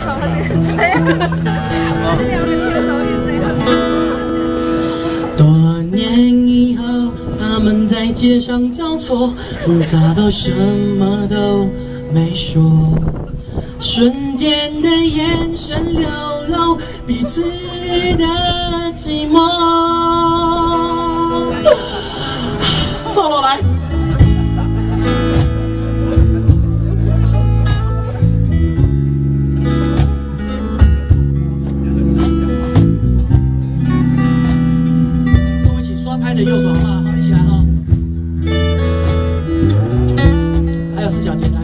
手会变成这样子，这两个歌手变这样子。 多年以后，他们在街上交错，复杂到什么都没说。瞬间的眼神流露彼此的寂寞。solo 来。跟我一起刷拍的右手好不好？好，一起来哈。还有四角肩来。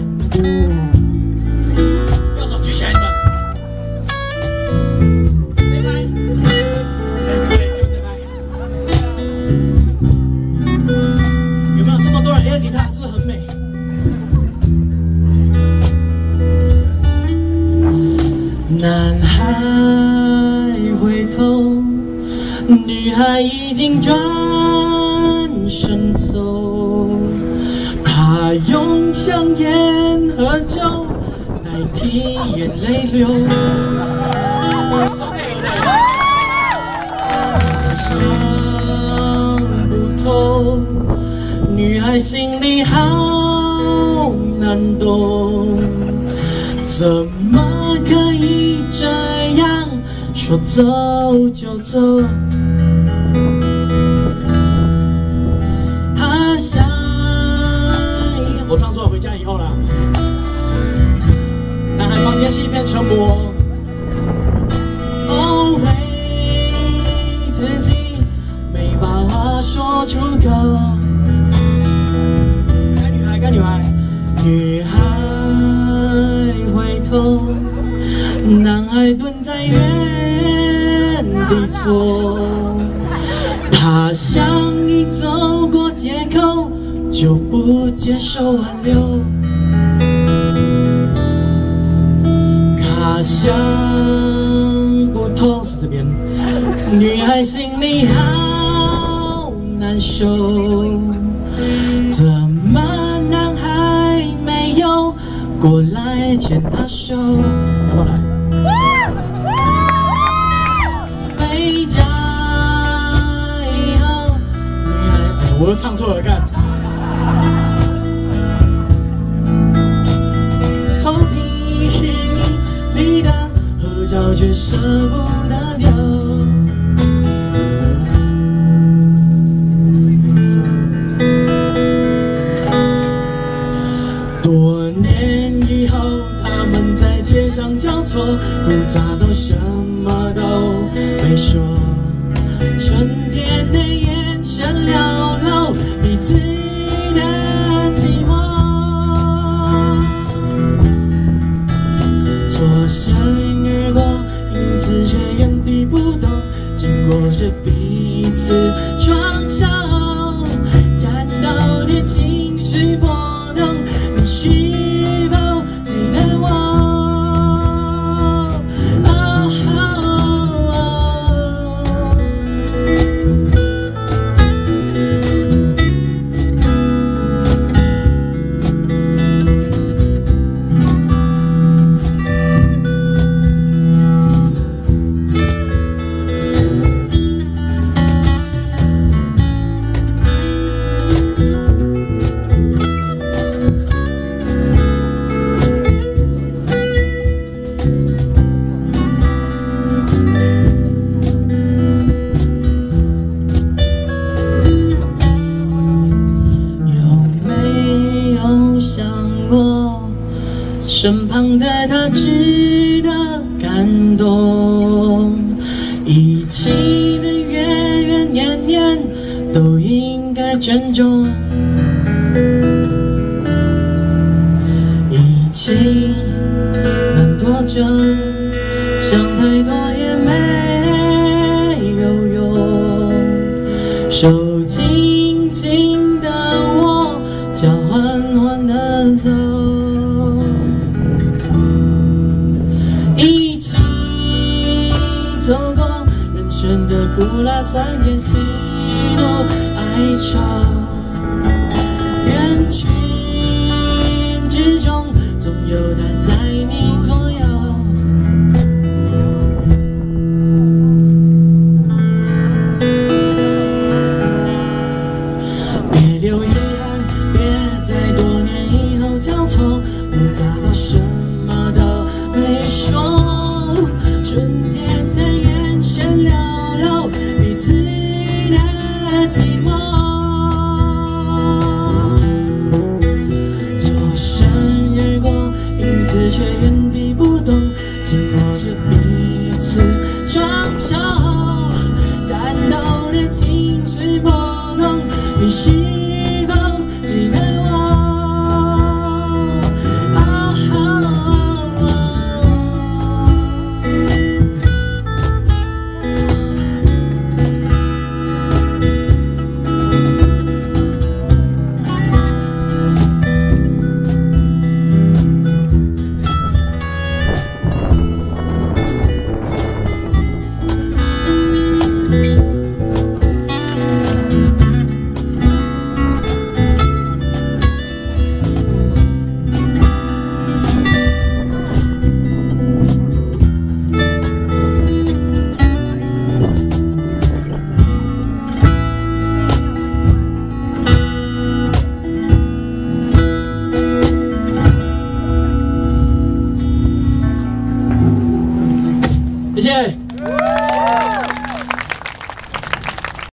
吉他是不是很美？男孩回头，女孩已经转身走。他用香烟和酒代替眼泪流。想不透。女孩心里好难懂，怎么可以这样说走就走？她想，我唱错了，回家以后啦。男孩房间是一片沉默，后悔自己没把话说出口。女孩回头，男孩蹲在原地坐。他想一走过街口，就不接受挽留。他想不透是这边，女孩心里好难受，怎么？过来牵她手，过来。回家以后，女孩，我又唱错了，看。抽屉里的合照却舍不得丢。多年以后，他们在街上交错，复杂到什么都没说。瞬间的眼神流露彼此的寂寞，错身而过，因此却原地不动，经过着彼此双手，战斗的情绪波动。你是否记得我？身旁的他值得感动，一起的月月年年都应该珍重，一起能多久？想太多也没有用，手轻轻的握，脚缓缓的走。走过人生的苦辣酸甜喜怒哀愁，人群之中总有他在你左右。 谢。